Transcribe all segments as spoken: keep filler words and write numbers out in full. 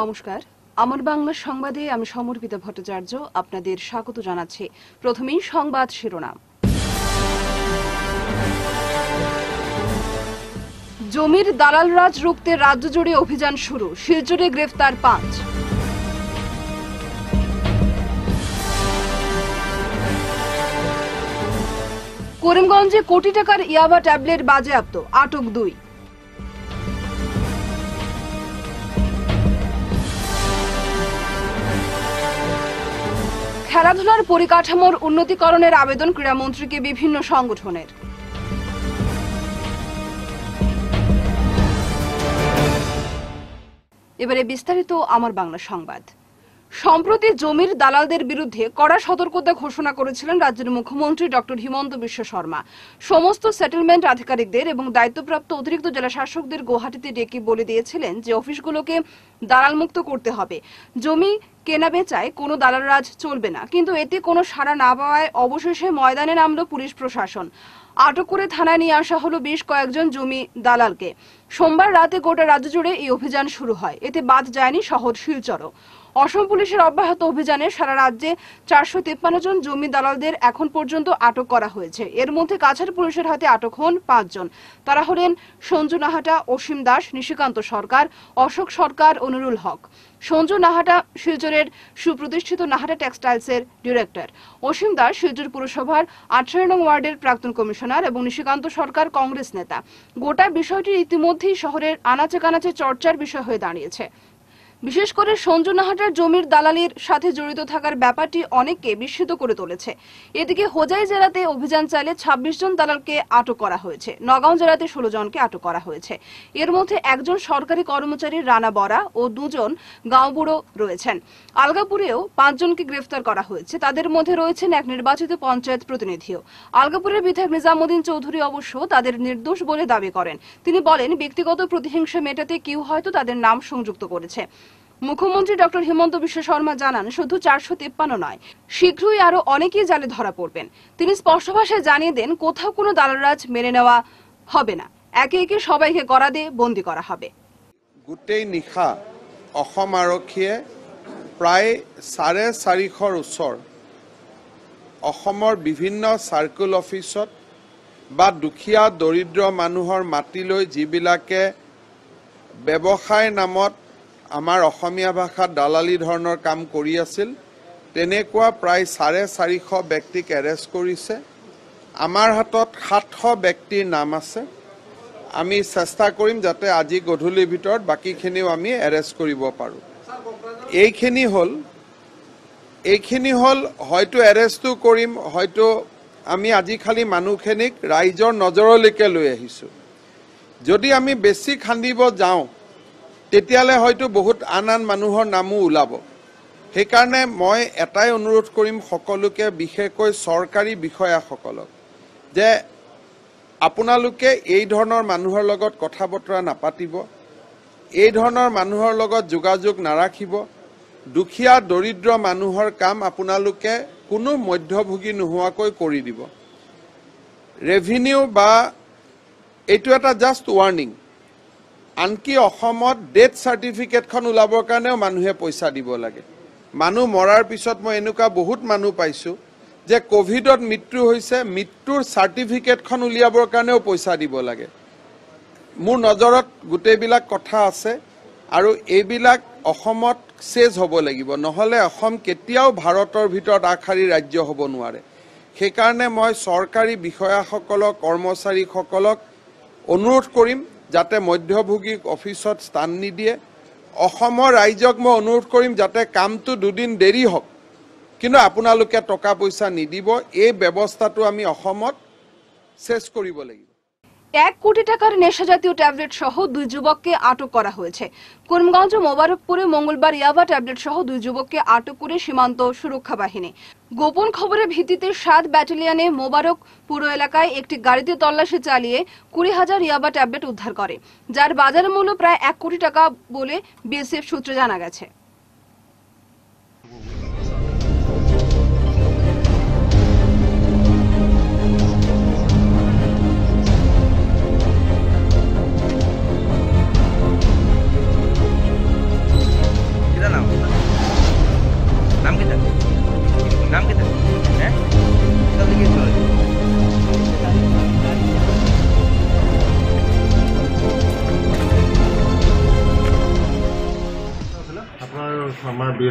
নমস্কার, আমার বাংলা সংবাদে আমি সমর্পিতা ভট্টাচার্য আপনাদের স্বাগত জানাচ্ছি। প্রথমেই সংবাদ শিরোনাম। জমির দালাল রাজ রুখতে রাজ্য জুড়ে অভিযান শুরু, শিলচরে গ্রেফতার পাঁচ। করিমগঞ্জে কোটি টাকার ইয়াবা ট্যাবলেট বাজেয়াপ্ত, আটক দুই। খেলাধুলার পরিকাঠামোর উন্নতিকরণের আবেদন ক্রীড়ামন্ত্রীকে বিভিন্ন সংগঠনের। এবারে বিস্তারিত আমার বাংলা সংবাদ। সম্প্রতি জমির দালালদের বিরুদ্ধে কড়া সতর্কতা ঘোষণা করেছিলেন রাজ্যের মুখ্যমন্ত্রী ডক্টর হিমন্ত বিশ্ব শর্মা। সমস্ত সেটেলমেন্ট আধিকারিকদের এবং দায়িত্বপ্রাপ্ত অতিরিক্ত জেলা শাসকদের গুয়াহাটিতে ডেকে বলে দিয়েছিলেন যে অফিসগুলোকে দালাল মুক্ত করতে হবে। জমি কেনা বেচায় কোনো দালাল রাজ চলবে না। কিন্তু এতে কোনো সাড়া না পাওয়ায় অবশেষে ময়দানে নামল পুলিশ প্রশাসন। আটক করে থানায় নিয়ে আসা হলো বেশ কয়েকজন জমি দালালকে। সোমবার রাতে গোটা রাজ্য জুড়ে এই অভিযান শুরু হয়। এতে বাদ যায়নি শহর শিলচরও। অসম পুলিশের অব্যাহত অভিযানে সারা রাজ্যে চারশো তেপ্পান্ন জন জমি দালালদের এখন পর্যন্ত আটক করা হয়েছে। এর মধ্যে কাছাড় পুলিশের হাতে আটক হন পাঁচজন। তারা হলেন সঞ্জু নাহাটা, অসীম দাস, নিশিকান্ত সরকার, অশোক সরকার, অনুরুল হক। সঞ্জু নাহাটা শিলচরের সুপ্রতিষ্ঠিত নাহাটা টেক্সটাইলসের ডিরেক্টর, অসীম দাস শিলচর পুরসভার আঠারো নং ওয়ার্ডের প্রাক্তন কমিশনার এবং নিশিকান্ত সরকার কংগ্রেস নেতা। গোটা বিষয়টি ইতিমধ্যেই শহরের আনাচে কানাচে চর্চার বিষয় হয়ে দাঁড়িয়েছে। বিশেষ করে সঞ্জু নাহাটার জমির দালালির সাথে জড়িত থাকার ব্যাপারটি অনেককে বিস্মিত করে তুলেছে। এদিকে হোজাই জেলাতে অভিযান চালিয়ে ছাব্বিশ জন দালালকে আটক করা হয়েছে। নগাঁও জেলাতে ষোলো জনকে আটক করা হয়েছে। এর মধ্যে একজন সরকারি কর্মচারী রানা বরা ও দুজন গাঁওবুড়ো রয়েছেন। আলগাপুরেও পাঁচজনকে গ্রেফতার করা হয়েছে। তাদের মধ্যে রয়েছেন এক নির্বাচিত পঞ্চায়েত প্রতিনিধিও। আলগাপুরের বিধায়ক নিজামুদ্দিন চৌধুরী অবশ্য তাদের নির্দোষ বলে দাবি করেন। তিনি বলেন, ব্যক্তিগত প্রতিহিংসা মেটাতে কেউ হয়তো তাদের নাম সংযুক্ত করেছে। মুখ্যমন্ত্রী ডক্টর হিমন্ত বিশ্ব শর্মা জানান, শুধু চারশো তেপ্পান্ন নয়, শীঘ্রই আরো অনেকেই জালে ধরা পড়বেন। তিনি স্পষ্ট ভাষায় জানিয়ে দেন, কোথাও কোনো দালালরাজ মেনে নেওয়া হবে না। একে একে সবাইকে করাদে বন্দী করা হবে। গোটেই নিশা অসম আৰক্ষীয়ে প্ৰায় চাৰে চাৰিশৰ ওচৰ অসমৰ বিভিন্ন চাৰ্কুল অফিচত বা দুখীয়া দৰিদ্ৰ মানুহৰ মাটি লৈ যিবিলাকে ব্যৱসায় নামত আমাৰ অসমীয়া ভাষাত দালালি ধৰণৰ কাম কৰি আছিল, তেনেকুৱা প্ৰায় চাৰে চাৰিশ ব্যক্তিক এৰেষ্ট কৰিছে। আমাৰ হাতত সাতশ ব্যক্তিৰ নাম আছে। আমি চেষ্টা কৰিম যাতে আজি গধূলিৰ ভিতৰত বাকীখিনিও আমি এৰেষ্ট কৰিব পাৰোঁ। এইখিনি হ'ল এইখিনি হ'ল হয়তো এৰেষ্টটো কৰিম, হয়তো আমি আজি খালি মানুহখিনিক ৰাইজৰ নজৰলৈকে লৈ আহিছোঁ। যদি আমি বেছি খান্দিব যাওঁ তেতিয়ালে হয়তো বহুত আন আন মানুহৰ নামো ওলাব। সেইকাৰণে মই এটাই অনুৰোধ কৰিম সকলোকে, বিশেষকৈ চৰকাৰী বিষয়াসকলক, যে আপোনালোকে এই ধৰণৰ মানুহৰ লগত কথা বতৰা নাপাতিব, এই ধৰণৰ মানুহৰ লগত যোগাযোগ নাৰাখিব। দুখীয়া দৰিদ্ৰ মানুহৰ কাম আপোনালোকে কোনো মধ্যভোগী নোহোৱাকৈ কৰি দিব। ৰেভিনিউ বা এইটো এটা জাষ্ট ৱাৰ্ণিং। আনকি অসমত ডেথ চাৰ্টিফিকেটখন ওলাবৰ কাৰণেও মানুহে পইচা দিব লাগে। মানুহ মৰাৰ পিছত মই এনেকুৱা বহুত মানুহ পাইছোঁ যে কোভিডত মৃত্যু হৈছে, মৃত্যুৰ চাৰ্টিফিকেটখন উলিয়াবৰ কাৰণেও পইচা দিব লাগে। মোৰ নজৰত গোটেইবিলাক কথা আছে আৰু এইবিলাক অসমত চেজ হ'ব লাগিব, নহ'লে অসম কেতিয়াও ভাৰতৰ ভিতৰত আগশাৰীৰ ৰাজ্য হ'ব নোৱাৰে। সেইকাৰণে মই চৰকাৰী বিষয়াসকলক, কৰ্মচাৰীসকলক অনুৰোধ কৰিম যাতে মধ্যভোগীক অফিচত স্থান নিদিয়ে। অসমৰ ৰাইজক মই অনুৰোধ কৰিম যাতে কামটো দুদিন দেৰি হওক, কিন্তু আপোনালোকে টকা পইচা নিদিব। এই ব্যৱস্থাটো আমি অসমত শেষ কৰিব লাগিব। এক কোটি টাকার নেশা জাতীয় ট্যাবলেট সহ দুই যুবককে আটক করা হয়েছে। করিমগঞ্জ মোবারকপুরে মঙ্গলবার ইয়াবা ট্যাবলেট সহ দুই যুবককে আটক করে সীমান্ত সুরক্ষা বাহিনী। গোপন খবরের ভিত্তিতে সাত ব্যাটালিয়নে মোবারক পুর এলাকায় একটি গাড়িতে তল্লাশি চালিয়ে কুড়ি হাজার ইয়াবা ট্যাবলেট উদ্ধার করে, যার বাজার মূল্য প্রায় এক কোটি টাকা বলে বিএসএফ সূত্রে জানা গেছে।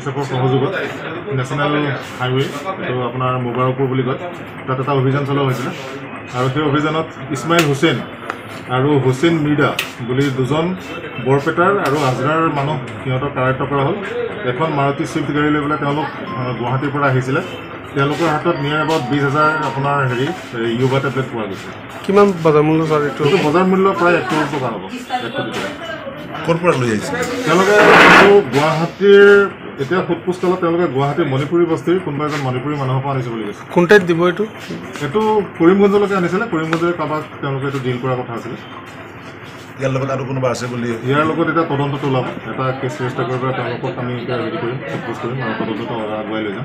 এছ এফৰ সহযোগত নেশ্যনেল হাইৱে এইটো আপোনাৰ মোবাৰকপুৰ বুলি কয়, তাত এটা অভিযান চলোৱা হৈছিলে। আৰু সেই অভিযানত ইছমাইল হুছেইন আৰু হুছেইন মিৰ্জা বুলি দুজন বৰপেটাৰ আৰু আজৰাৰ মানুহ সিহঁতক কাৰায়ত্ব কৰা হ'ল। এখন মাৰুতি ছুইফ্ট গাড়ী লৈ পেলাই তেওঁলোক গুৱাহাটীৰ পৰা আহিছিলে। তেওঁলোকৰ হাতত নিয়াৰ এবাউট বিছ হাজাৰ আপোনাৰ হেৰি ইউবা টেবলেট পোৱা গৈছে। কিমান বজাৰ মূল্য ছাৰ এইটো? এইটো বজাৰ মূল্য প্ৰায় এক কোটি টকা হ'ব। এক কোটি টকা ক'ৰ পৰা লৈ আহিছে তেওঁলোকে? গুৱাহাটীৰ এতিয়া সোধপোছকালত তেওঁলোকে গুৱাহাটীৰ মণিপুৰী বস্তিৰ কোনোবা এজন মণিপুৰী মানুহৰ পৰা আনিছে বুলি কৈছে। কোন ঠাইত দিব এইটো? এইটো কৰিমগঞ্জলৈকে আনিছিলে। কৰিমগঞ্জৰ কাৰোবাক তেওঁলোকে এইটো ডিল কৰাৰ কথা আছিলে। ইয়াৰ লগত আৰু কোনোবা আছে বুলি? ইয়াৰ লগত এতিয়া তদন্তটো ওলাব। এটা কেছ ৰেজিষ্টাৰ কৰি পেলাই তেওঁলোকক আমি এতিয়া হেৰি কৰিম, সোধপোছ কৰিম আৰু তদন্তটো আগুৱাই লৈ যাম।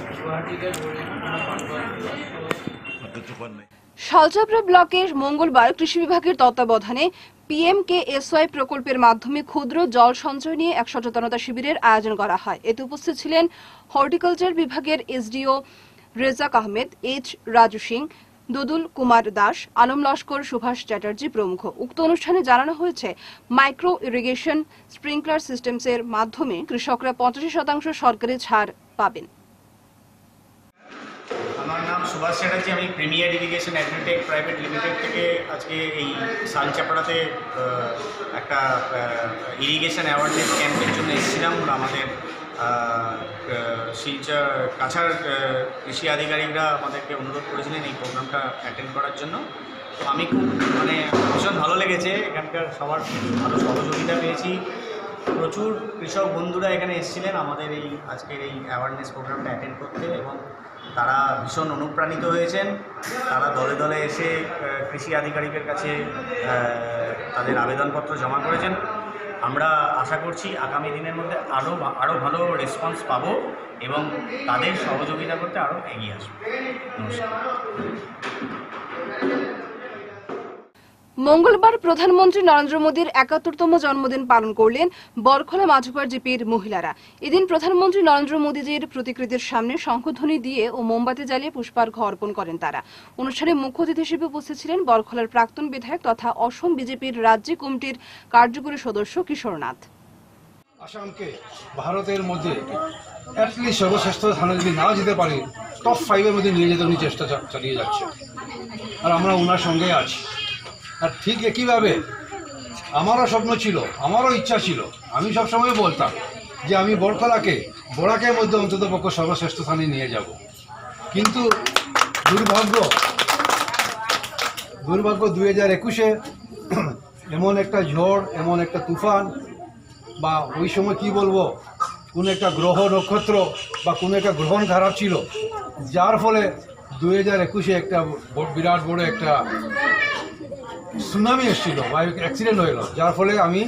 শালচাপড়া ব্লকের মঙ্গলবার কৃষি বিভাগের তত্ত্বাবধানে পিএম কে এস ওয়াই প্রকল্পের মাধ্যমে ক্ষুদ্র জল সঞ্চয় নিয়ে এক সচেতনতা শিবিরের আয়োজন করা হয়। এতে উপস্থিত ছিলেন হর্টিকালচার বিভাগের এসডিও রেজাক আহমেদ, এইচ রাজু সিং, দুদুল কুমার দাস, আলম লস্কর, সুভাষ চ্যাটার্জি প্রমুখ। উক্ত অনুষ্ঠানে জানানো হয়েছে মাইক্রো ইরিগেশন স্প্রিংকলার সিস্টেমসের মাধ্যমে কৃষকরা পঁচাশি শতাংশ সরকারি ছাড় পাবেন। আমার নাম সুভাষ চ্যাটার্জি, আমি premier irrigation agritech private limited থেকে আজকে এই শালচাপড়াতে একটা ইরিগেশন অ্যাওয়ারনেস ক্যাম্পের জন্য এসেছিলাম। আমাদের শিলচর কাছাড় কৃষি আধিকারিকরা আমাদেরকে অনুরোধ করেছিলেন এই প্রোগ্রামটা অ্যাটেন্ড করার জন্য। তো আমি খুব মানে ভীষণ ভালো লেগেছে, এখানকার সবার ভালো সহযোগিতা পেয়েছি। প্রচুর কৃষক বন্ধুরা এখানে এসেছিলেন আমাদের এই আজকের এই অ্যাওয়ারনেস প্রোগ্রামটা অ্যাটেন্ড করতে, এবং তারা ভীষণ অনুপ্রাণিত হয়েছেন। তারা দলে দলে এসে কৃষি আধিকারিকের কাছে তাদের আবেদনপত্র জমা করেছেন। আমরা আশা করছি আগামী দিনের মধ্যে আরও আরও ভালো রেসপন্স পাবো এবং তাদের সহযোগিতা করতে আরও এগিয়ে আসবো। নমস্কার। মঙ্গলবার প্রধানমন্ত্রী নরেন্দ্র মোদীর একাত্তরতম জন্মদিন পালন করলেন বরখলা মাঝুপাড় জিপির মহিলারা। এদিন প্রধানমন্ত্রী নরেন্দ্র মোদীজির প্রতিকৃতির সামনে শঙ্খধ্বনি দিয়ে ও মোমবাতি জ্বালিয়ে পুষ্পার্ঘ অর্পণ করেন তারা। অনুষ্ঠানে মুখ্য অতিথি হিসেবে উপস্থিত ছিলেন বরখলার প্রাক্তন বিধায়ক তথা অসম বিজেপির রাজ্য কমিটির কার্যকরী সদস্য কিশোরনাথ। আসামকে ভারতের মধ্যে অ্যাটলিস্ট সর্বশ্রেষ্ঠ স্থানে যদি নাও যেতে পারি, টপ ফাইভের মধ্যে নিয়ে যেতে উনি চেষ্টা চালিয়ে যাচ্ছে, আর আমরা ওনার সঙ্গে আছি। আর ঠিক একইভাবে আমারও স্বপ্ন ছিল, আমারও ইচ্ছা ছিল, আমি সবসময় বলতাম যে আমি বরখলাকে বরাকের মধ্যে অন্তত পক্ষে সর্বশ্রেষ্ঠ স্থানে নিয়ে যাব। কিন্তু দুর্ভাগ্য দুর্ভাগ্য দুই হাজার একুশে এমন একটা ঝড়, এমন একটা তুফান, বা ওই সময় কি বলবো, কোনো একটা গ্রহ নক্ষত্র বা কোনো একটা গ্রহণ খারাপ ছিল, যার ফলে দুই হাজার একুশে একটা বিরাট বড় একটা সুনামি এসেছিল বা অ্যাক্সিডেন্ট হয়ে গেল, যার ফলে আমি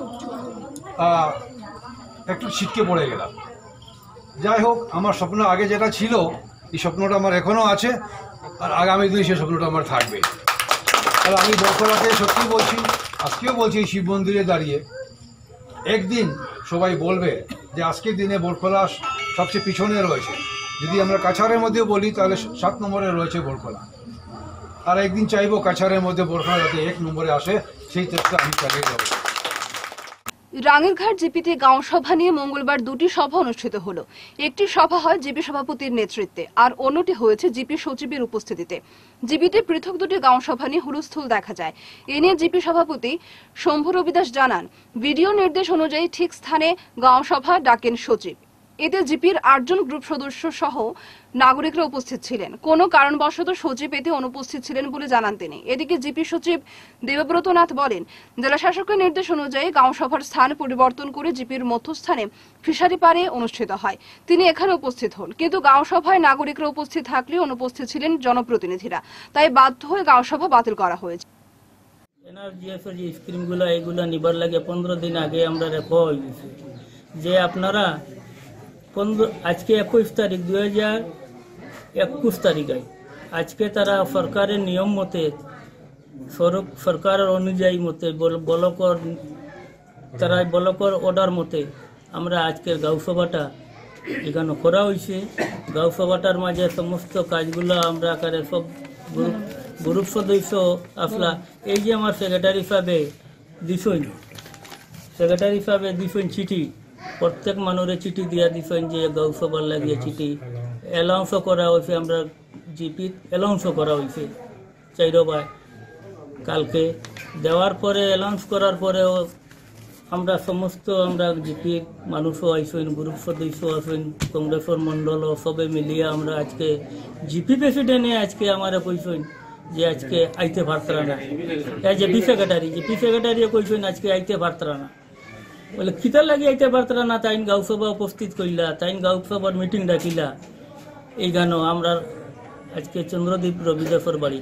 একটু ছিটকে পড়ে গেলাম। যাই হোক, আমার স্বপ্ন আগে যেটা ছিল, এই স্বপ্নটা আমার এখনও আছে, আর আগামী দিনে সেই স্বপ্নটা আমার থাকবে। তাহলে আমি বরখলাকে সত্যি বলছি, আজকেও বলছি, এই শিব মন্দিরে দাঁড়িয়ে একদিন সবাই বলবে যে আজকের দিনে বরখলা সবচেয়ে পিছনে রয়েছে। যদি আমরা কাছাড়ের মধ্যে বলি তাহলে সাত নম্বরে রয়েছে বরখলা, আর একদিন চাইবো কাছাড়ের মধ্যে বরখলা যাতে এক নম্বরে আসে, সেই চেষ্টা আমি চালিয়ে যাব। রাঙ্গিরঘাট জিপিতে গাঁও সভা নিয়ে মঙ্গলবার দুটি সভা অনুষ্ঠিত হলো। একটি সভা হয় জিপি সভাপতির নেতৃত্বে, আর অন্যটি হয়েছে জিপি সচিবের উপস্থিতিতে। জিপিতে পৃথক দুটি গাঁও সভা নিয়ে হুলস্থুল দেখা যায়। এ নিয়ে জিপি সভাপতি শম্ভু রবিদাস জানান, ভিডিও নির্দেশ অনুযায়ী ঠিক স্থানে গাঁও সভা ডাকেন সচিব। এতে জিপির আটজন গ্রুপ সদস্য সহ নাগরিকরা উপস্থিত ছিলেন। কোনো কারণবশত সচিব এতে অনুপস্থিত ছিলেন বলে জানান তিনি। এদিকে জিপি সচিব দেবব্রত নাথ বলেন, জেলা শাসকের নির্দেশ অনুযায়ী গাঁও সভার স্থান পরিবর্তন করে জিপির মধ্যস্থানে ফিশারি পাড়ে অনুষ্ঠিত হয়। তিনি এখানে উপস্থিত হন, কিন্তু গাঁও সভায় নাগরিকরা উপস্থিত থাকলেও অনুপস্থিত ছিলেন জনপ্রতিনিধিরা, তাই বাধ্য হয়ে গাঁও সভা বাতিল করা হয়েছে। এনআরজিএসের যে স্কিমগুলো এইগুলো নিবার লাগে পনেরো দিন আগে আমরা রেখা হয়ে গেছি যে আপনারা পনেরো আজকে একুশ তারিখ দুই হাজার একুশ তারিখ আজকে তারা সরকারের নিয়ম মতে সরকারের অনুযায়ী মতে বলকর তারা বলকর অর্ডার মতে আমরা আজকের গাঁও সভাটা এখানে করা হয়েছে। গাঁও সভাটার মাঝে সমস্ত কাজগুলো আমরা আকারে সব গ্রুপ গ্রুপ সদস্য আসলা। এই যে আমার সেক্রেটারি সাহেবে দিছই সেক্রেটারি সাহেবে দিছই চিঠি প্রত্যেক মানুষে চিঠি দিয়া দিছেন যে গাঁওসভার লাগিয়ে চিঠি অ্যালাউন্সও করা হয়েছে, আমরা জিপি অ্যালাউন্সও করা হয়েছে চাইরবাই কালকে দেওয়ার পরে অ্যালাউন্স করার পরেও আমরা সমস্ত আমরা জিপি মানুষও আইসেন, গ্রুপ সদস্য আছেন, কংগ্রেসের মন্ডল সবে মিলিয়ে আমরা আজকে জিপি প্রেসিডেন্টে আজকে আমারা কইসেন যে আজকে আইতে পারতারা না, জিপি সেক্রেটারি জিপি সেক্রেটারিও কইসেন আজকে আইতে পারতারা না, বলে কিতার লাগি আইতে পারতারা না, তাইন গাঁওসভা উপস্থিত করিলা, তাইন গাঁওসভার মিটিং ডাকিলা। এই গান আমরা আজকে চন্দ্রদ্বীপ রবিদাসর বাড়ি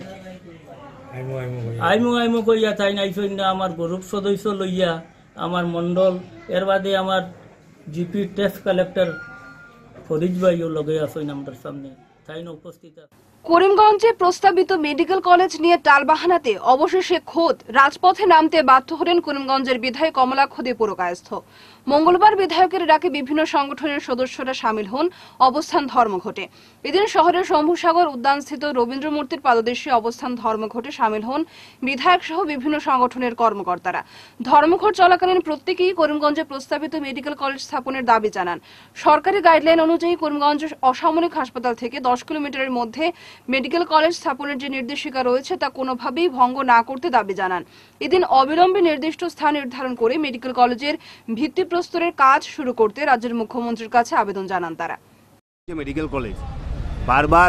আইমু আইমু কইয়া তাইন আইসেন না, আমার গ্রুপ সদস্য লইয়া আমার মন্ডল, এর বাদে আমার জিপি টেস্ট কালেক্টর ফরিজ ভাইও লগে আসেন আমাদের সামনে, তাইন উপস্থিত। করিমগঞ্জে প্রস্তাবিত মেডিকেল কলেজ নিয়ে টালবাহানাতে অবশেষে খোদ রাজপথে নামতে বাধ্য হলেন করিমগঞ্জের বিধায়ক কমলাক্ষ দে পুরকায়স্থ। মঙ্গলবার বিধায়কের ডাকে বিভিন্ন সংগঠনের সদস্যরা সামিল হন, অবস্থান ধর্মঘটে। এদিন শহরের শম্ভুসাগর উদ্যানস্থিত রবীন্দ্র মূর্তির পাদদেশে অবস্থান ধর্মঘটে সামিল হন বিধায়ক সহ বিভিন্ন সংগঠনের কর্মকর্তারা। ধর্মঘট চলাকালীন প্রত্যেকেই করিমগঞ্জে প্রস্তাবিত মেডিকেল কলেজ স্থাপনের দাবি জানান। সরকারি গাইডলাইন অনুযায়ী করিমগঞ্জ অসামরিক হাসপাতাল থেকে দশ কিলোমিটারের মধ্যে মেডিকেল কলেজ স্থাপনের যে নির্দেশিকা রয়েছে তা কোনোভাবেই ভঙ্গ না করতে দাবি জানান। এদিন অবিলম্বে নির্দিষ্ট স্থান নির্ধারণ করে মেডিকেল কলেজের ভিত্তিপ্রস্তরের কাজ শুরু করতে রাজ্যের মুখ্যমন্ত্রীর কাছে আবেদন জানান তারা। মেডিকেল কলেজ বারবার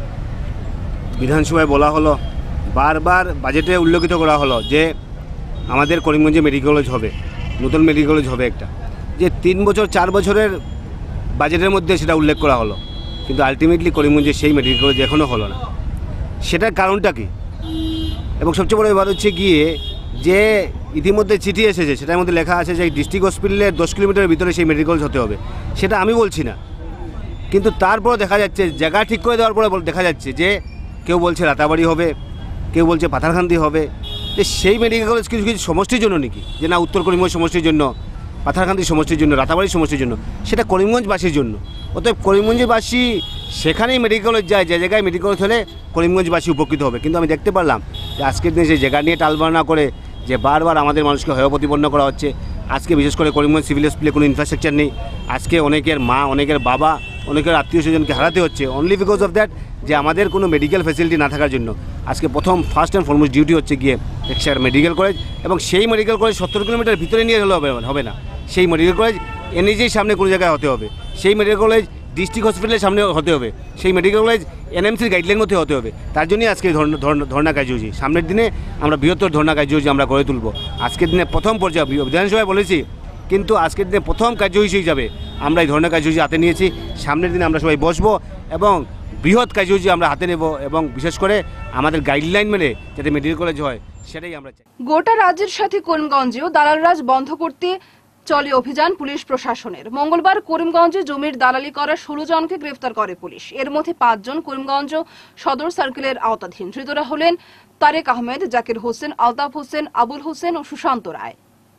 বিধানসভায় বলা হলো, বারবার বাজেটে উল্লেখিত করা হলো যে আমাদের করিমগঞ্জে মেডিকেল কলেজ হবে, নতুন মেডিকেল কলেজ হবে একটা, যে তিন বছর চার বছরের বাজেটের মধ্যে সেটা উল্লেখ করা হলো, কিন্তু আলটিমেটলি করিমগঞ্জে সেই মেডিকেল কলেজ এখনও হলো না। সেটার কারণটা কি? এবং সবচেয়ে বড় ব্যাপার হচ্ছে গিয়ে যে ইতিমধ্যে চিঠি এসেছে, সেটার মধ্যে লেখা আছে যে ডিস্ট্রিক্ট হসপিটালের দশ কিলোমিটারের ভিতরে সেই মেডিকেল কলেজ হতে হবে। সেটা আমি বলছি না, কিন্তু তারপর দেখা যাচ্ছে জায়গা ঠিক করে দেওয়ার পরে দেখা যাচ্ছে যে কেউ বলছে রাতাবাড়ি হবে, কেউ বলছে পাথারকান্দি হবে। যে সেই মেডিকেল কলেজ কিছু কিছু সমষ্টির জন্য নাকি, যে না উত্তর করিমগঞ্জ সমষ্টির জন্য, পাথারকান্দি সমষ্টির জন্য, রাতাবাড়ি সমষ্টির জন্য, সেটা করিমগঞ্জবাসীর জন্য। অতএব করিমগঞ্জবাসী সেখানেই মেডিকেল কলেজ যায়, যে জায়গায় মেডিকেল কলেজ হলে করিমগঞ্জবাসী উপকৃত হবে। কিন্তু আমি দেখতে পারলাম যে আজকের দিনে সেই জায়গা নিয়ে টালবানা করে যে বারবার আমাদের মানুষকে হেয় প্রতিপন্ন করা হচ্ছে। আজকে বিশেষ করে করিমগঞ্জ সিভিল হসপিটালে কোনো ইনফ্রাস্ট্রাকচার নেই। আজকে অনেকের মা, অনেকের বাবা, অনেকের আত্মীয় স্বজনকে হারাতে হচ্ছে অনলি বিকজ অফ দ্যাট, যে আমাদের কোনো মেডিকেল ফ্যাসিলিটি না থাকার জন্য। আজকে প্রথম ফার্স্ট অ্যান্ড ফরমোস্ট ডিউটি হচ্ছে গিয়ে একটা মেডিকেল কলেজ, এবং সেই মেডিকেল কলেজ সত্তর কিলোমিটার ভিতরে নিয়ে হলে হবে না। সেই মেডিকেল কলেজ এনএইচের সামনে কোনো জায়গায় হতে হবে, সেই মেডিকেল কলেজ ডিস্ট্রিক্ট হসপিটালের সামনে হতে হবে, সেই মেডিকেল কলেজ এনএমসির গাইডলাইন মধ্যে হতে হবে। তার জন্যই আজকে ধর্ণা কার্যসূচি, সামনের দিনে আমরা বৃহত্তর ধর্ণা কার্যসূচি আমরা গড়ে তুলব। আজকের দিনে প্রথম পর্যায়ে বিধানসভায় বলেছি, কিন্তু আজকের দিনে প্রথম কার্যসূচি হিসাবে আমরা এই ধর্ণা কার্যসূচি হাতে নিয়েছি। সামনের দিনে আমরা সবাই বসবো এবং বৃহৎ কার্যসূচি আমরা হাতে নেব, এবং বিশেষ করে আমাদের গাইডলাইন মেনে যাতে মেডিকেল কলেজ হয় সেটাই আমরা চাই। গোটা রাজ্যের সাথে করিমগঞ্জেও দালালরাজ বন্ধ করতে চলে অভিযান পুলিশ প্রশাসনের। মঙ্গলবার করিমগঞ্জে জমির দালালি করা ষোলো জনকে গ্রেফতার করে পুলিশ। এর মধ্যে পাঁচজন করিমগঞ্জ সদর সার্কেলের আওতাধীন। ধৃতরা হলেন তারেক আহমেদ, জাকির হোসেন, আলতাফ হোসেন, আবুল হোসেন ও সুশান্ত রায়।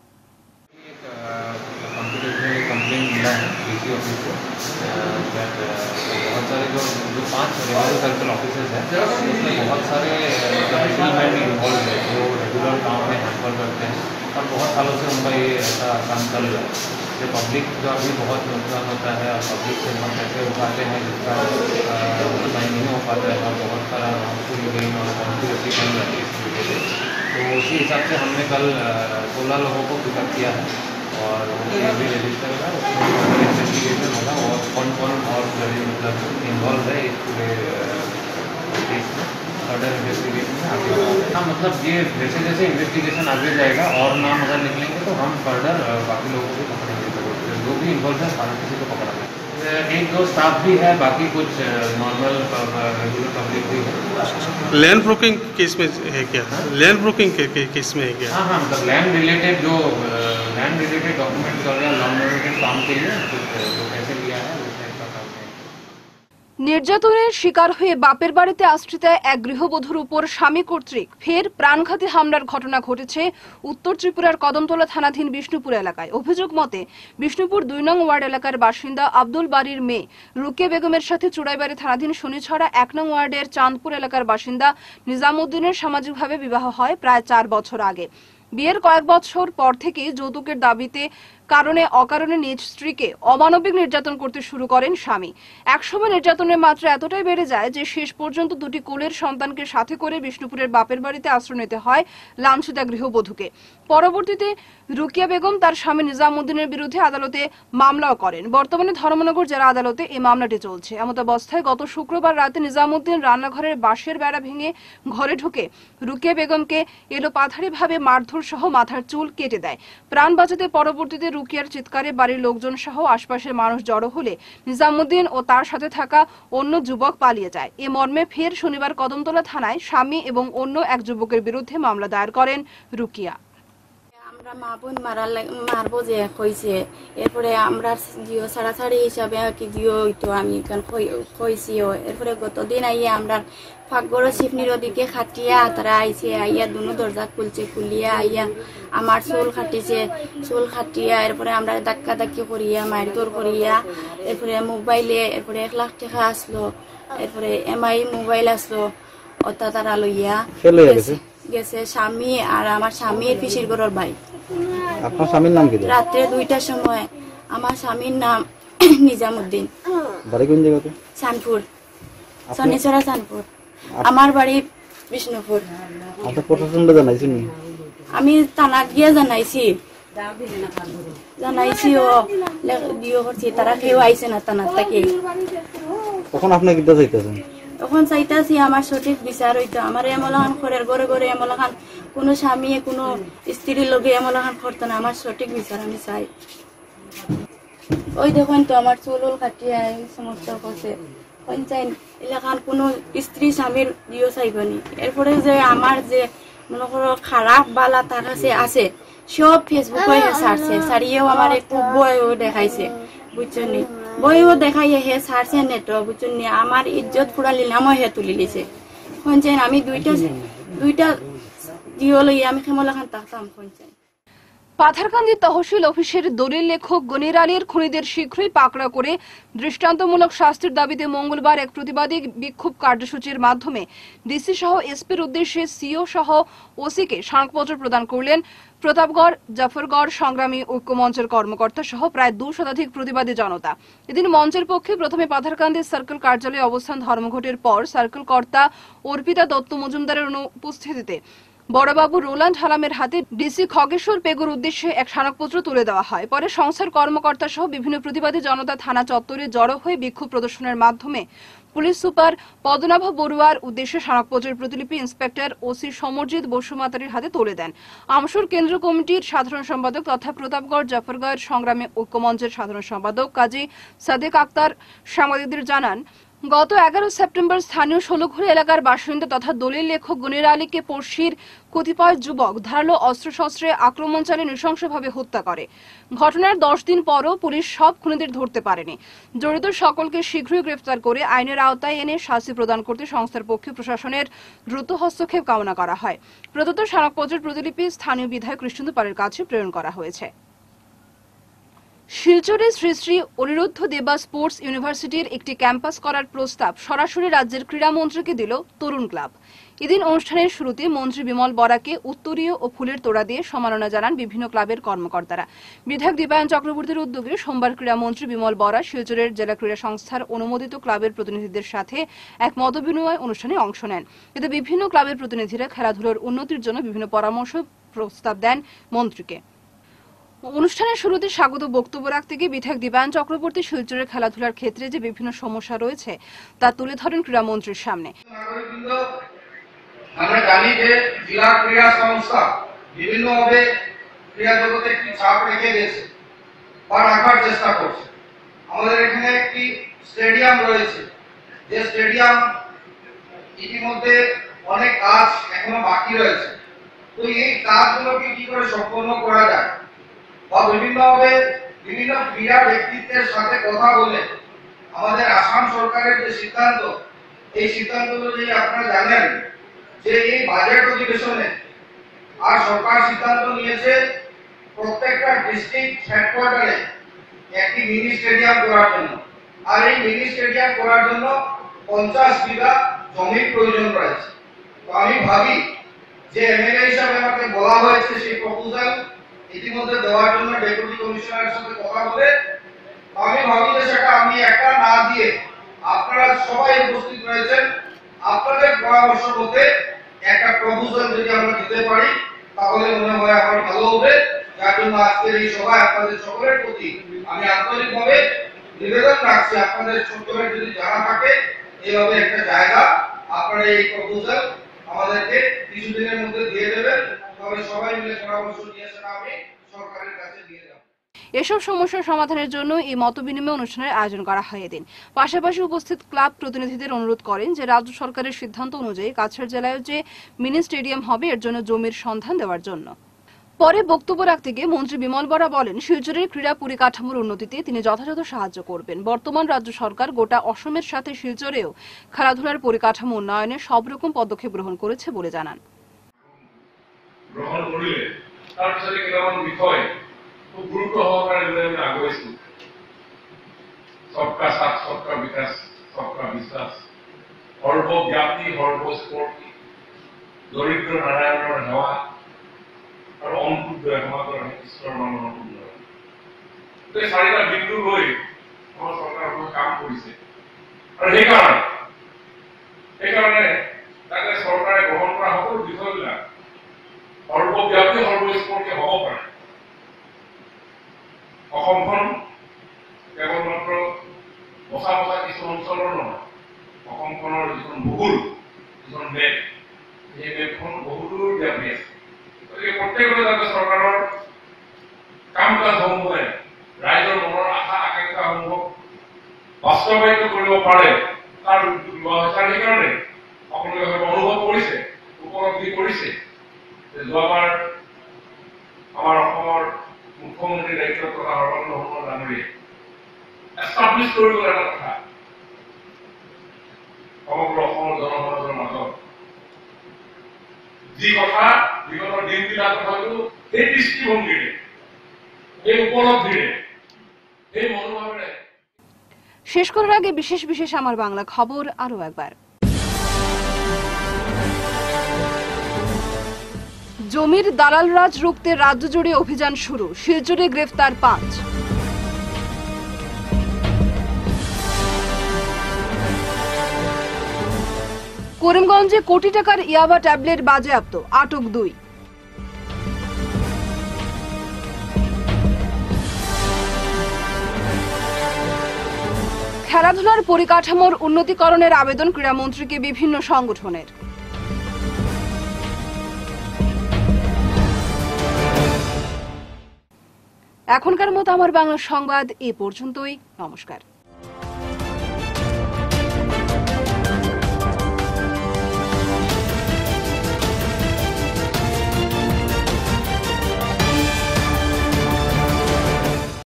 कंप्लेन मिला है डीसी ऑफिस को दैट बहुत सारे जो जो पांच रेवेन्यू सर्कल ऑफिसर्स हैं उसमें बहुत सारे मिडलमैन इन्वॉल्व है जो रेगुलर काम में हैम्पर करते हैं, और बहुत सालों से उनका ये ऐसा काम चल रहा है। जो पब्लिक जो अभी बहुत नुकसान होता है और पब्लिक से हम पैसे उठाते हैं जिसका उतना नहीं हो पाता है, और बहुत सारा हार्मफुल गेम और कॉन्स्पिरेसी बन जाती है इसकी वजह से। तो उसी हिसाब से हमने कल सोलह लोगों को पिकअप किया है और भी रजिस्टर है, उसमें इन्वेस्टिगेशन होगा और कौन कौन और मतलब इन्वॉल्व है इस पूरे केस में, फर्दर इन्वेस्टिगेशन में आगे बढ़ा। हाँ, मतलब ये जैसे जैसे इन्वेस्टिगेशन आगे जाएगा और नाम अगर निकलेंगे तो हम फर्दर बाकी लोगों को पकड़ेंगे, जो भी इन्वॉल्व है सारे किसी को पकड़ा जाए। एक दो स्टाफ भी है, बाकी कुछ नॉर्मल रेगुलर पब्लिक भी है। लैंड ब्रोकिंग केस में है क्या? लैंड ब्रोकिंग के केस में है क्या? हाँ हाँ, मतलब लैंड रिलेटेड जो लैंड रिलेटेड डॉक्यूमेंट कर रहे हैं, लैंड रिलेटेड काम के लिए कुछ जो पैसे लिया है उस टाइप का काम है। নির্যাতনের শিকার হয়ে বাপের বাড়িতে আশ্রিতা এক গৃহবধূর উপর স্বামী কর্তৃক ফের প্রাণঘাতী হামলার ঘটনা ঘটেছে উত্তর ত্রিপুরার কদমতলা থানাধীন বিষ্ণুপুর এলাকায়। অভিযোগ মতে বিষ্ণুপুর দুই নং ওয়ার্ড এলাকার বাসিন্দা আব্দুল বাড়ির মেয়ে রুকিয়া বেগমের সাথে চুড়াইবাড়ি থানাধীন শনিছড়া এক নং ওয়ার্ডের চাঁদপুর এলাকার বাসিন্দা নিজামুদ্দিনের সামাজিকভাবে বিবাহ হয় প্রায় চার বছর আগে। বিয়ের কয়েক বছর পর থেকে যৌতুকের দাবিতে কারণে অকারণে নিজ স্ত্রীকে অমানবিক নির্যাতন করতে শুরু করেন স্বামী। একসময় নির্যাতনের মাত্রা এতটাই বেড়ে যায় যে শেষ পর্যন্ত দুটি কোলের সন্তানকে সাথে করে বিষ্ণুপুরের বাপের বাড়িতে আশ্রয় নিতে হয় লাঞ্ছিতা গৃহবধূকে। পরবর্তীতে রুকিয়া বেগম তার স্বামী নিজামুদ্দিনের বিরুদ্ধে আদালতে মামলাও করেন। বর্তমানে ধর্মনগর জেলা আদালতে এই মামলাটি চলছে। এমতাবস্থায় গত শুক্রবার রাতে নিজামুদ্দিন রান্নাঘরের বাঁশের বেড়া ভেঙে ঘরে ঢুকে রুকিয়া বেগমকে এলোপাথারিভাবে মারধর সহ মাথার চুল কেটে দেয়। প্রাণ বাঁচাতে পরবর্তীতে রুকিয়ার চিৎকারে বাড়ির লোকজন সহ আশপাশের মানুষ জড়ো হলে নিজামুদ্দিন ও তার সাথে থাকা অন্য যুবক পালিয়ে যায়। এ মর্মে ফের শনিবার কদমতলা থানায় স্বামী এবং অন্য এক যুবকের বিরুদ্ধে মামলা দায়ের করেন রুকিয়া। আমরা মা বোন মারার মারবো যে কইছে, এরপরে আমরা জিও ছাড়াছাড়ি হিসাবে কি জিও হইতো আমি কইছিও। এরপরে গতদিন আইয়ে আমরা ফাঁকগড় শিফনির ওদিকে খাটিয়া তারা আইছে, আইয়া দুনো দরজা খুলছে, খুলিয়া আইয়া আমার চুল খাটিছে, চুল খাটিয়া এরপরে আমরা ধাক্কা ধাক্কি করিয়া মারধর করিয়া এরপরে মোবাইলে এরপরে এক লাখ টাকা আসলো, এরপরে এমআই মোবাইল আসলো, ওটা তারা লইয়া গেছে স্বামী আর আমার স্বামীর পিসির ঘরের ভাই। আপনার স্বামীর নাম কি? রাত্রে দুইটার সময় আমার স্বামীর নাম নিজামুদ্দিন। বাড়ি কোন জায়গাতে? চানপুর, শনিচরা চানপুর। আমার বাড়ি বিষ্ণুপুর। আপনি প্রশাসনকে জানাইছেন? আমি থানা গিয়ে জানাইছি জানাইছি ও দিও করছি, তারা কেউ আইছে না থানার থেকে। তখন আপনি কি চাইতেছেন? তখন চাইতেছি আমার সঠিক বিচার হইতো। আমার এমলাখান ঘরের ঘরে ঘরে এমলাখান কোনো স্বামী কোনো স্ত্রীর লগে এমলাখান করতো না। আমার সঠিক বিচার আমি চাই। ওই দেখুন তো আমার চুল কাটিয়ে সমস্ত করছে। চাই এলাকান কোনো স্ত্রী স্বামীর দিও চাইবনি। এরপরে যে আমার যে মনে করো খারাপ বালা তার কাছে আছে সব ফেসবুকে ছাড়ছে, ছাড়িয়েও আমার খুব বইও দেখাইছে, বুঝছেন নি? বইও দেখাইয়ে হে ছাড়ছে নেট, বুঝছেন নি? আমার ইজ্জত পুরা লিলামও হে তুলি লিছে। চাই আমি দুইটা দুইটা দিও লইয়া আমি খেমলাখান থাকতাম। চাই পাথারকান্দি তহসিল অফিসের দলিল লেখক গনির আলীর খুনিদের শীঘ্রই পাকড়া করে দৃষ্টান্তমূলক শাস্তির দাবিতে মঙ্গলবার এক প্রতিবাদী বিক্ষোভ কার্যসূচির মাধ্যমে ডিসি সহ এসপির উদ্দেশ্যে সিও সহ ওসিকে স্মারকপত্র প্রদান করলেন প্রতাপগড় জাফরগড় সংগ্রামী ঐক্যমঞ্চের কর্মকর্তা সহ প্রায় দু শতাধিক প্রতিবাদী জনতা। এদিন মঞ্চের পক্ষে প্রথমে পাথারকান্দি সার্কেল কার্যালয়ে অবস্থান ধর্মঘটের পর সার্কেল কর্তা অর্পিতা দত্ত মজুমদারের অনুপস্থিতিতে বড়বাবু রোলান্ড হালামের হাতে ডিসি খগেশ্বর পেগুর উদ্দেশ্যে এক স্মারকপত্র তুলে দেওয়া হয়। পরে সংস্থার কর্মকর্তা সহ বিভিন্ন প্রতিবাদী জনতা থানা চত্বরে জড়ো হয়ে বিক্ষোভ প্রদর্শনের মাধ্যমে পুলিশ সুপার পদ্মনাভ বড়ুয়ার উদ্দেশ্যে স্মারকপত্রের প্রতিলিপি ইন্সপেক্টর ওসি সমরজিৎ বসুমাতারির হাতে তুলে দেন। আমসুর কেন্দ্র কমিটির সাধারণ সম্পাদক তথা প্রতাপগড় জাফরগড় সংগ্রামী ঐক্যমঞ্চের সাধারণ সম্পাদক কাজী সাদেক আক্তার সাংবাদিকদের জানান, গত এগারো সেপ্টেম্বর স্থানীয় ষোলঘুরি এলাকার বাসিন্দা তথা দলিল লেখক গনির আলীকে পড়শির কতিপয় যুবক ধারালো অস্ত্রশস্ত্রে আক্রমণ চালিয়ে নৃশংসভাবে হত্যা করে। ঘটনার দশ দিন পরও পুলিশ সব খুনিদের ধরতে পারেনি। জড়িত সকলকে শীঘ্রই গ্রেফতার করে আইনের আওতায় এনে শাস্তি প্রদান করতে সংস্থার পক্ষে প্রশাসনের দ্রুত হস্তক্ষেপ কামনা করা হয়। প্রদত্ত স্মারকপত্রের প্রতিলিপি স্থানীয় বিধায়ক কৃষ্ণেন্দু পালের কাছে প্রেরণ করা হয়েছে। শিলচরে শ্রী শ্রী অনিরুদ্ধ দেবা স্পোর্টস ইউনিভার্সিটির একটি ক্যাম্পাস করার প্রস্তাব সরাসরি রাজ্যের ক্রীড়ামন্ত্রীকে দিল তরুণ ক্লাব। এদিন অনুষ্ঠানের শুরুতে মন্ত্রী বিমল বরাকে উত্তরীয় ও ফুলের তোড়া দিয়ে সম্মাননা জানান বিভিন্ন ক্লাবের কর্মকর্তারা। বিধায়ক দীপায়ন চক্রবর্তীর উদ্যোগে সোমবার ক্রীড়ামন্ত্রী বিমল বরা শিলচরের জেলা ক্রীড়া সংস্থার অনুমোদিত ক্লাবের প্রতিনিধিদের সাথে এক মতবিনিময় অনুষ্ঠানে অংশ নেন। এতে বিভিন্ন ক্লাবের প্রতিনিধিরা খেলাধুলার উন্নতির জন্য বিভিন্ন পরামর্শ প্রস্তাব দেন মন্ত্রীকে। অনুষ্ঠানের শুরুতে স্বাগত বক্তব্য রাখতে গিয়ে বিধায়ক দীপায়ন চক্রবর্তী শিলচরের খেলাধুলার ক্ষেত্রে যে বিভিন্ন সমস্যা রয়েছে তা তুলে ধরেন ক্রীড়ামন্ত্রীর সামনে। আমরা জানি যে জেলা ক্রীড়া সংস্থা বিভিন্নভাবে ক্রীড়া জগতে একটি ছাপ রেখে গেছে বা রাখার চেষ্টা করছে। আমাদের এখানে একটি স্টেডিয়াম রয়েছে, যে স্টেডিয়াম ইতিমধ্যে অনেক কাজ এখনো বাকি রয়েছে। তো এই কাজগুলোকে কি করে সম্পন্ন করা যায় বা বিভিন্নভাবে বিভিন্ন ক্রীড়া ব্যক্তিত্বের সাথে কথা বলে আমাদের আসাম সরকারের যে সিদ্ধান্ত, এই সিদ্ধান্তগুলো যে আপনারা জানেন যে এই বাজেট অধিবেশনে আর সরকার সিদ্ধান্ত নিয়েছে প্রত্যেকটা ডিস্ট্রিক্ট হেডকোয়ার্টারে একটি মিনি স্টেডিয়াম করার জন্য। আর এই মিনি স্টেডিয়াম করার জন্য পঞ্চাশ বিঘা জমির প্রয়োজন রয়েছে। তো আমি ভাবি যে এমএলএ হিসাবে আমাকে বলা হয়েছে সেই প্রপোজাল ইতিমধ্যে দেওয়ার জন্য ডেপুটি কমিশনারের সাথে কথা বলে আমি ভাবি যে সেটা আমি একা না দিয়ে আপনারা সবাই উপস্থিত রয়েছেন, আপনাদের পরামর্শ মতে একটা প্রপোজাল যদি আমরা দিতে পারি তাহলে মনে হয় আমার ভালো হবে। যার জন্য আজকের এই সভায় আপনাদের সকলের প্রতি আমি আন্তরিকভাবে নিবেদন রাখছি, আপনাদের সকলের যদি জানা থাকে এইভাবে একটা জায়গা আপনারা এই প্রপোজাল আমাদেরকে কিছুদিনের মধ্যে দিয়ে দেবেন, তবে সবাই মিলে পরামর্শ নিয়ে সেটা আমি সরকারের কাছে দিয়ে যাব। এসব সমস্যার সমাধানের জন্য এই মতবিনিময় অনুষ্ঠানের আয়োজন করা হয় এদিন। পাশাপাশি উপস্থিত ক্লাব প্রতিনিধিদের অনুরোধ করেন যে রাজ্য সরকারের সিদ্ধান্ত অনুযায়ী কাছাড় জেলায় যে মিনি স্টেডিয়াম হবে এর জন্য জমির সন্ধান দেওয়ার জন্য। পরে বক্তব্য রাখতে গিয়ে মন্ত্রী বিমল বরা বলেন, শিলচরের ক্রীড়া পরিকাঠামোর উন্নতিতে তিনি যথাযথ সাহায্য করবেন। বর্তমান রাজ্য সরকার গোটা অসমের সাথে শিলচরেও খেলাধুলার পরিকাঠামো উন্নয়নে সব রকম পদক্ষেপ গ্রহণ করেছে বলে জানান। গ্রহণ করলে তার পিছনে কেমন বিষয় খুব গুরুত্ব সহকারে আমি আগুৱাইছো। সবকা সাথ, সবকা বিকাশ, সবকা বিশ্বাস, সর্বব্যাপী সর্বস্পৰ্শী, দৰিদ্ৰ নাৰায়ণৰ সেৱা আৰু অন্তৰ্দয় সমাজৰ ঈশ্বৰৰ মানুহৰ উন্নয়ন। এই চাৰিটা বিন্দু লৈ আমাৰ চৰকাৰে কাম কৰিছে আৰু সেইকাৰণে সেইকাৰণে তাতে চৰকাৰে গ্ৰহণ কৰা সকলো বিষয়বিলাক সৰ্বব্যাপী সৰ্বস্পৰ্শী হ'ব পাৰে। অসমখন কেৱল মাত্ৰ বচা বচা কিছু অঞ্চলৰ নহয়, অসমখনৰ যিখন ভূগোল, যিখন মেপ, সেই মেপখন বহুদূৰ ব্যাপী আছে। গতিকে প্ৰত্যেকতে যাতে চৰকাৰৰ কাম কাজসমূহে ৰাইজৰ মনৰ আশা আকাংক্ষাসমূহক বাস্তৱায়িত কৰিব পাৰে তাৰ উদ্যোগ লোৱা হৈছে। আৰু সেইকাৰণে সকলোৱে হয়তো অনুভৱ কৰিছে, উপলব্ধি কৰিছে যে যোৱাবাৰ আমাৰ অসমৰ মুখ্যমন্ত্ৰী দায়িত্বত থকা সৰ্বানন্দ সোণোৱাল ডাঙৰীয়ে এষ্টাব্লিছ কৰি গ'ল এটা কথা সমগ্ৰ অসমৰ জনসমাজৰ মাজত, যি কথা বিগত দিনবিলাকত হয়তো সেই দৃষ্টিভংগীৰে, সেই উপলব্ধিৰে, সেই মনোভাৱেৰে। শেষ করার আগে বিশেষ বিশেষ আমার বাংলা খবর আরো একবার। জমির দালাল রাজ রুখতে রাজ্য জুড়ে অভিযান শুরু, শিলচরে গ্রেফতার পাঁচ। করিমগঞ্জে কোটি টাকার ইয়াবা ট্যাবলেট বাজেয়াপ্ত, আটক দুই। খেলাধুলার পরিকাঠামোর উন্নতিকরণের আবেদন ক্রীড়ামন্ত্রীকে বিভিন্ন সংগঠনের। এখনকার মতো আমার বাংলা সংবাদ এ পর্যন্তই। নমস্কার।